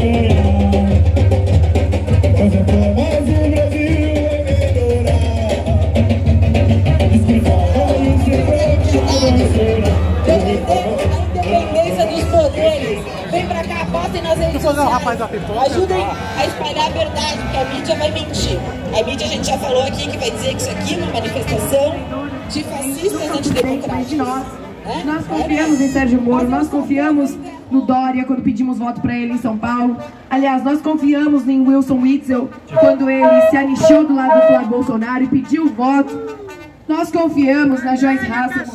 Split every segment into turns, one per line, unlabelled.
Independência dos poderes. Vem pra cá, botem nas redes sociais. Ajudem a espalhar a verdade, porque a mídia vai mentir. A mídia, a gente já falou aqui, que vai dizer que isso aqui é uma manifestação de fascistas antidemocráticos.
Nós confiamos em Sérgio Moro, nós confiamos no Dória quando pedimos voto para ele em São Paulo. Aliás, nós confiamos em Wilson Witzel quando ele se anichou do lado do Flávio Bolsonaro e pediu voto. Nós confiamos na Joyce Hasselman.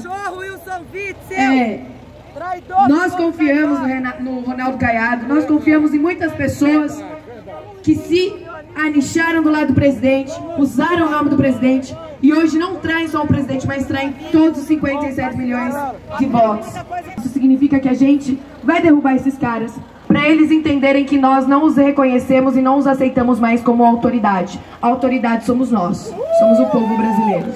Nós confiamos no Ronaldo Caiado. Nós confiamos em muitas pessoas que se anicharam do lado do presidente, usaram o nome do presidente e hoje não traem só o presidente, mas traem todos os 57 milhões de votos. Isso significa que a gente vai derrubar esses caras para eles entenderem que nós não os reconhecemos e não os aceitamos mais como autoridade. A autoridade somos nós, somos o povo brasileiro.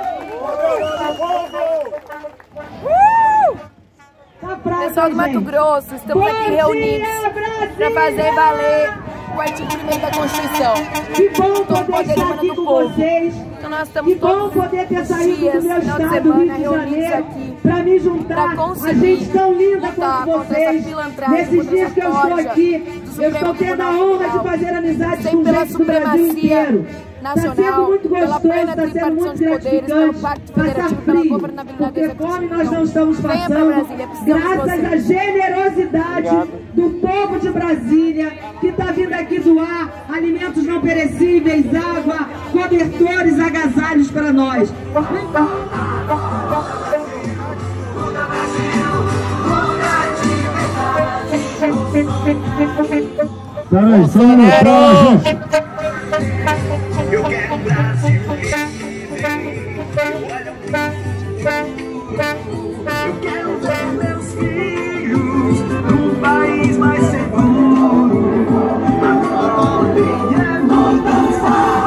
Pessoal do Mato Grosso, estamos aqui reunidos para fazer valer o artigo 1º da Constituição.
Que bom poder estar aqui com vocês.
Então nós estamos todos
poder ter saído
dias,
do meu
final de
estado,
semana,
Rio de
reunidos
Janeiro,
aqui
para me juntar a gente tão linda quanto vocês. Nesses dias que eu estou aqui, eu estou tendo a honra de fazer amizade com gente do Brasil inteiro. Está sendo muito gostoso, está sendo muito gratificante passar frio, porque fome nós não estamos passando, graças à generosidade do povo de Brasília, que está vindo aqui doar alimentos não perecíveis, água, cobertores, agasalhos para nós.
Peraí, só um minuto, gente.
Eu quero um Brasil livre. Eu quero ver meus filhos num país mais seguro. A ordem é mudança.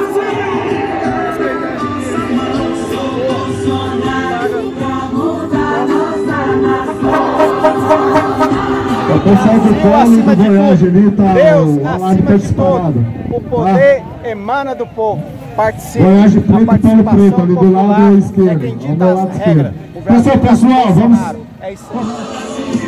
O pessoal do Polo e do Goiás ali tá,
Deus,
a live
acima
tá
de
disparada.
todo, o poder emana do povo. Participe.
Goiás de
A
preto e Polo
participação
preto, ali do lado
popular
esquerdo,
é quem
ao
dita
meu lado
as regras.
esquerdo.
O Brasil
Pessoal, vamos...
É isso aí.